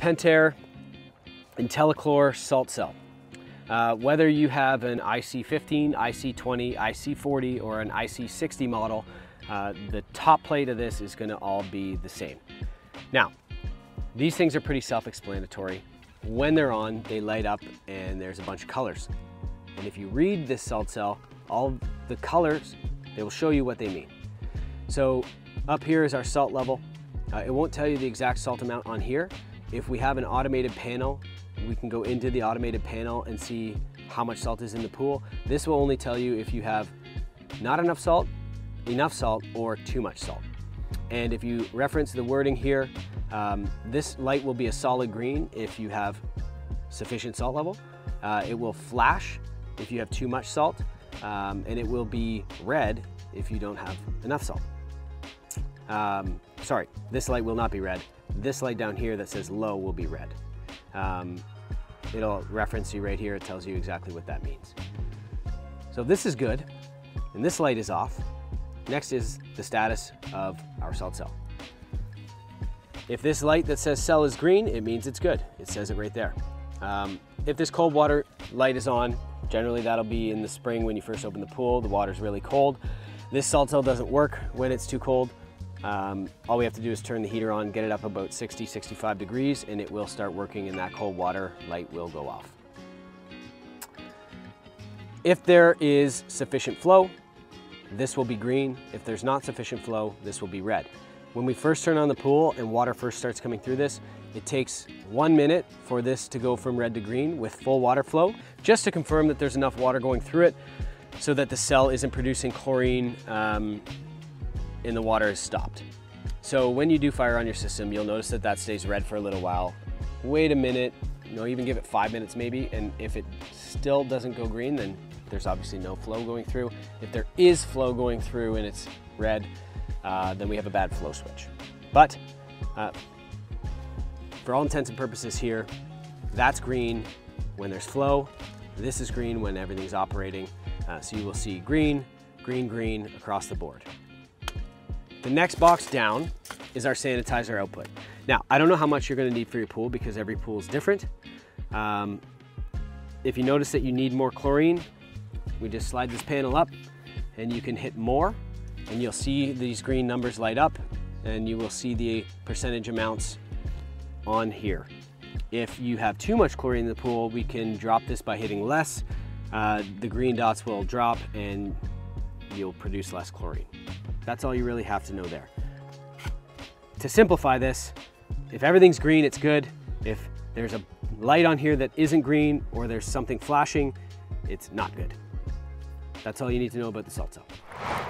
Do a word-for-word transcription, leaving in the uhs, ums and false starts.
Pentair IntelliChlor salt cell. Uh, whether you have an I C fifteen, I C twenty, I C forty, or an I C sixty model, uh, the top plate of this is going to all be the same. Now, these things are pretty self-explanatory. When they're on, they light up and there's a bunch of colors. And if you read this salt cell, all the colors, they will show you what they mean. So up here is our salt level. Uh, it won't tell you the exact salt amount on here. If we have an automated panel, we can go into the automated panel and see how much salt is in the pool. This will only tell you if you have not enough salt, enough salt, or too much salt. And if you reference the wording here, um, this light will be a solid green if you have sufficient salt level. Uh, it will flash if you have too much salt, um, and it will be red if you don't have enough salt. Um, sorry, this light will not be red. This light down here that says low will be red. Um, it'll reference you right here. It tells you exactly what that means. So this is good, and this light is off. Next is the status of our salt cell. If this light that says cell is green, it means it's good. It says it right there. Um, if this cold water light is on, generally that'll be in the spring when you first open the pool. The water's really cold. This salt cell doesn't work when it's too cold. Um, all we have to do is turn the heater on, get it up about sixty, sixty-five degrees, and it will start working, and that cold water light will go off. If there is sufficient flow, this will be green. If there's not sufficient flow, this will be red. When we first turn on the pool and water first starts coming through this, it takes one minute for this to go from red to green with full water flow, just to confirm that there's enough water going through it so that the cell isn't producing chlorine um, and the water is stopped. So when you do fire on your system, you'll notice that that stays red for a little while. Wait a minute, you know, even give it five minutes maybe, and if it still doesn't go green, then there's obviously no flow going through. If there is flow going through and it's red, uh, then we have a bad flow switch. But uh, for all intents and purposes here, that's green when there's flow. This is green when everything's operating. Uh, so you will see green, green, green across the board. The next box down is our sanitizer output. Now, I don't know how much you're gonna need for your pool because every pool is different. Um, if you notice that you need more chlorine, we just slide this panel up and you can hit more, and you'll see these green numbers light up, and you will see the percentage amounts on here. If you have too much chlorine in the pool, we can drop this by hitting less. Uh, the green dots will drop and you'll produce less chlorine. That's all you really have to know there. To simplify this, if everything's green, it's good. If there's a light on here that isn't green or there's something flashing, it's not good. That's all you need to know about the salt cell.